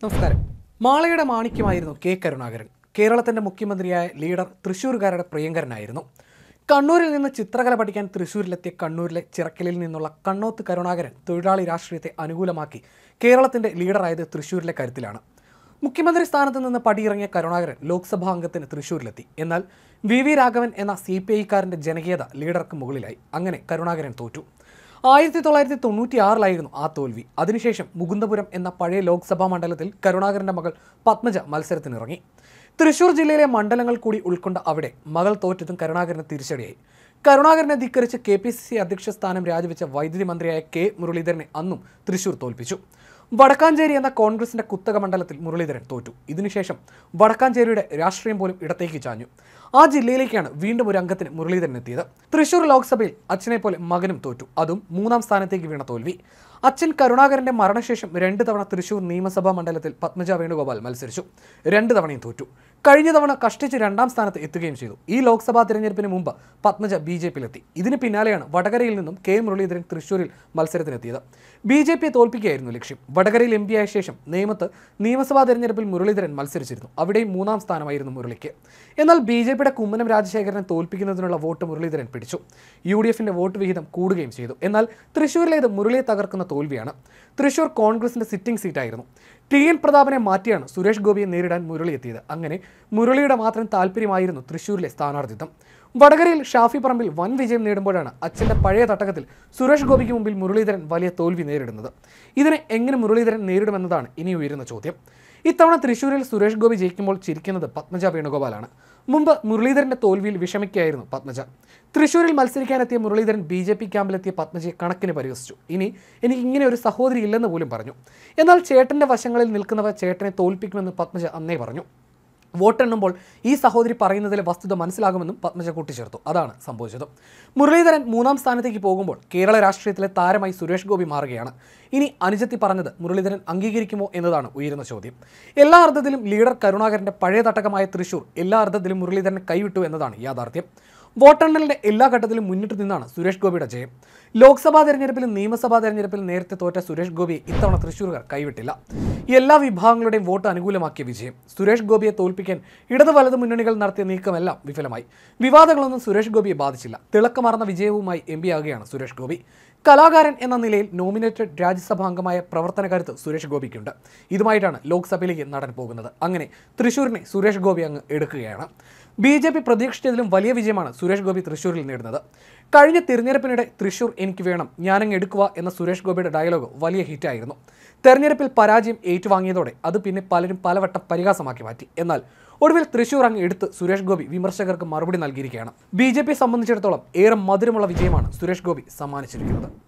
നമസ്കാരം. മാളയുടെ മാണിക്യമായിരുന്നു കെ കരുണാകരൻ. കേരളത്തിന്റെ മുഖ്യമന്ത്രിയായ ലീഡർ തൃശ്ശൂർകാരുടെ പ്രിയങ്കരനായിരുന്നു. കണ്ണൂരിൽ നിന്ന് ചിത്രകല പഠിക്കാൻ തൃശ്ശൂരിലെത്തിയ കണ്ണൂരിലെ ചിറക്കലിൽ നിന്നുള്ള കണ്ണോത്ത് കരുണാകരൻ തൊഴിലാളി രാഷ്ട്രീയത്തെ അനുകൂലമാക്കി കേരളത്തിന്റെ ലീഡറായത് തൃശ്ശൂരിലെ കരുത്തിലാണ്. മുഖ്യമന്ത്രി സ്ഥാനത്ത് നിന്ന് പടിയിറങ്ങിയ കരുണാകരൻ ലോക്സഭാ അംഗത്തിന് തൃശ്ശൂരിലെത്തി. എന്നാൽ വി രാഘവൻ എന്ന CPI-കാരൻ്റെ ജനകീയത ലീഡർക്ക് മുകളിലായി. അങ്ങനെ കരുണാകരൻ തോറ്റു. 1996 ആ തോൽവി. അതിനുശേഷം മുകുന്ദപുരം എന്ന പഴയ ലോക്സഭാ മണ്ഡലത്തിൽ കരുണാകരൻ്റെ മകൾ പത്മജ മത്സരത്തിനിറങ്ങി. തൃശൂർ ജില്ലയിലെ മണ്ഡലങ്ങൾ കൂടി ഉൾക്കൊണ്ട അവിടെ മകൾ തോറ്റതും കരുണാകരന് തിരിച്ചടിയായി. കരുണാകരനെ ധിക്കരിച്ച് KPCC അധ്യക്ഷ സ്ഥാനം രാജിവെച്ച വൈദ്യുതി മന്ത്രിയായ K മുരളീധരനെ അന്നും തൃശൂർ തോൽപ്പിച്ചു. വടക്കാഞ്ചേരി എന്ന കോൺഗ്രസിന്റെ കുത്തക മണ്ഡലത്തിൽ മുരളീധരൻ തോറ്റു. ഇതിനുശേഷം വടക്കാഞ്ചേരിയുടെ രാഷ്ട്രീയം പോലും ഇടത്തേക്ക് ചാഞ്ഞു. ആ ജില്ലയിലേക്കാണ് വീണ്ടും ഒരു അംഗത്തിന് മുരളീധരൻ എത്തിയത്. തൃശൂർ ലോക്സഭയിൽ അച്ഛനെ പോലെ മകനും തോറ്റു. അതും 3ാം സ്ഥാനത്തേക്ക് വീണ തോൽവി. അച്ഛൻ കരുണാകരന്റെ മരണശേഷം 2 തവണ തൃശൂർ നിയമസഭാ മണ്ഡലത്തിൽ പത്മജ വേണുഗോപാൽ മത്സരിച്ചു. 2 തവണയും തോറ്റു. കഴിഞ്ഞ തവണ കഷ്ടിച്ച് 2ാം സ്ഥാനത്ത് എത്തുകയും ചെയ്തു. ഈ ലോക്സഭാ തിരഞ്ഞെടുപ്പിന് മുമ്പ് പത്മജ BJP-യിലെത്തി. ഇതിന് പിന്നാലെയാണ് വടകരയിൽ നിന്നും K മുരളീധരൻ തൃശ്ശൂരിൽ മത്സരത്തിനെത്തിയത്. BJP-യെ തോൽപ്പിക്കുകയായിരുന്നു ലക്ഷ്യം. വടകരയിൽ MP ആയ ശേഷം നേമത്ത് നിയമസഭാ തിരഞ്ഞെടുപ്പിൽ മുരളീധരൻ മത്സരിച്ചിരുന്നു. അവിടെയും 3ാം സ്ഥാനമായിരുന്നു മുരളിക്ക്. എന്നാൽ BJP-യുടെ കുമ്മനം രാജശേഖരനെ തോൽപ്പിക്കുന്നതിനുള്ള വോട്ട് മുരളീധരൻ പിടിച്ചു. UDF-ന്റെ വോട്ട് വിഹിതം കൂടുകയും ചെയ്തു. എന്നാൽ തൃശ്ശൂരിലേത് മുരളിയെ തകർക്കുന്ന തോൽവിയാണ്. തൃശ്ശൂർ കോൺഗ്രസിന്റെ സിറ്റിംഗ് സീറ്റായിരുന്നു. TN പ്രതാപനെ മാറ്റിയാണ് സുരേഷ് ഗോപിയെ നേരിടാൻ മുരളി എത്തിയത്. അങ്ങനെ മുരളിയുടെ മാത്രം താല്പര്യമായിരുന്നു തൃശ്ശൂരിലെ സ്ഥാനാർത്ഥിത്വം. വടകരയിൽ ഷാഫി പറമ്പിൽ വൻ വിജയം നേടുമ്പോഴാണ് അച്ഛൻ്റെ പഴയ തട്ടകത്തിൽ സുരേഷ് ഗോപിക്ക് മുമ്പിൽ മുരളീധരൻ വലിയ തോൽവി നേരിടുന്നത്. ഇതിനെ എങ്ങനെ മുരളീധരൻ നേരിടുമെന്നതാണ് ഇനി ഉയരുന്ന ചോദ്യം. ഇത്തവണ തൃശ്ശൂരിൽ സുരേഷ് ഗോപി ജയിക്കുമ്പോൾ ചിരിക്കുന്നത് പത്മജ വേണുഗോപാലാണ്. മുമ്പ് മുരളീധരന്റെ തോൽവിയിൽ വിഷമിക്കുകയായിരുന്നു പത്മജ. തൃശ്ശൂരിൽ മത്സരിക്കാനെത്തിയ മുരളീധരൻ BJP ക്യാമ്പിലെത്തിയ പത്മജയെ കണക്കിന് പരിഹസിച്ചു. എനിക്ക് ഇങ്ങനെ ഒരു സഹോദരി ഇല്ലെന്ന് പോലും പറഞ്ഞു. എന്നാൽ ചേട്ടന്റെ വശങ്ങളിൽ നിൽക്കുന്നവർ ചേട്ടനെ തോൽപ്പിക്കുമെന്ന് പത്മജ അന്നേ പറഞ്ഞു. വോട്ടെണ്ണുമ്പോൾ ഈ സഹോദരി പറയുന്നതിലെ വസ്തുത മനസ്സിലാകുമെന്നും പത്മജ കൂട്ടിച്ചേർത്തു. അതാണ് സംഭവിച്ചത്. മുരളീധരൻ 3ാം സ്ഥാനത്തേക്ക് പോകുമ്പോൾ കേരള രാഷ്ട്രീയത്തിലെ താരമായി സുരേഷ് ഗോപി മാറുകയാണ്. ഇനി അനുജത്തി പറഞ്ഞത് മുരളീധരൻ അംഗീകരിക്കുമോ എന്നതാണ് ഉയരുന്ന ചോദ്യം. എല്ലാ അർത്ഥത്തിലും ലീഡർ കരുണാകരന്റെ പഴയ തട്ടകമായ തൃശൂർ എല്ലാ അർത്ഥത്തിലും മുരളീധരനെ കൈവിട്ടു എന്നതാണ് യാഥാർത്ഥ്യം. വോട്ടെണ്ണലിന്റെ എല്ലാ ഘട്ടത്തിലും മുന്നിട്ട് നിന്നാണ് സുരേഷ് ഗോപിയുടെ ജയം. ലോക്സഭാ തെരഞ്ഞെടുപ്പിലും നിയമസഭാ തെരഞ്ഞെടുപ്പിലും നേരത്തെ തോറ്റ സുരേഷ് ഗോപിയെ ഇത്തവണ തൃശ്ശൂർകാർ കൈവിട്ടില്ല. എല്ലാ വിഭാഗങ്ങളുടെയും വോട്ട് അനുകൂലമാക്കിയ വിജയം. സുരേഷ് ഗോപിയെ തോൽപ്പിക്കാൻ ഇടത് വലത് മുന്നണികൾ നടത്തിയ നീക്കമെല്ലാം വിഫലമായി. വിവാദങ്ങളൊന്നും സുരേഷ് ഗോപിയെ ബാധിച്ചില്ല. തിളക്കമാർന്ന വിജയവുമായി MP ആകുകയാണ് സുരേഷ് ഗോപി. കലാകാരൻ എന്ന നിലയിൽ നോമിനേറ്റഡ് രാജ്യസഭാംഗമായ പ്രവർത്തന കരുത്ത് സുരേഷ് ഗോപിക്കുണ്ട്. ഇതുമായിട്ടാണ് ലോക്സഭയിലേക്ക് നടൻ പോകുന്നത്. അങ്ങനെ തൃശ്ശൂരിനെ സുരേഷ് ഗോപി അങ്ങ് എടുക്കുകയാണ്. BJP പ്രതീക്ഷിച്ചതിലും വലിയ വിജയമാണ് സുരേഷ് ഗോപി തൃശ്ശൂരിൽ നേടുന്നത്. കഴിഞ്ഞ തിരഞ്ഞെടുപ്പിനിടെ തൃശ്ശൂർ എനിക്ക് വേണം, ഞാനങ്ങ് എടുക്കുക എന്ന സുരേഷ് ഗോപിയുടെ ഡയലോഗ് വലിയ ഹിറ്റായിരുന്നു. തെരഞ്ഞെടുപ്പിൽ പരാജയം ഏറ്റുവാങ്ങിയതോടെ അത് പിന്നെ പലരും പലവട്ടം പരിഹാസമാക്കി മാറ്റി. എന്നാൽ ഒടുവിൽ തൃശ്ശൂർ അങ്ങ് എടുത്ത് സുരേഷ് ഗോപി വിമർശകർക്ക് മറുപടി നൽകിയിരിക്കുകയാണ്. BJP സംബന്ധിച്ചിടത്തോളം ഏറെ മധുരമുള്ള വിജയമാണ് സുരേഷ് ഗോപി സമ്മാനിച്ചിരിക്കുന്നത്.